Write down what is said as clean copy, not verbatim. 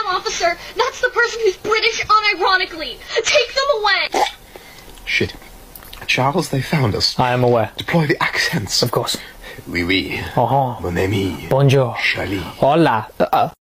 officer. That's the person who's British unironically. Take them away. Shit. Charles, they found us. I am aware. Deploy the accents. Of course. Oui, oui. Uh-huh. Mon ami. Bonjour. Charlie. Hola.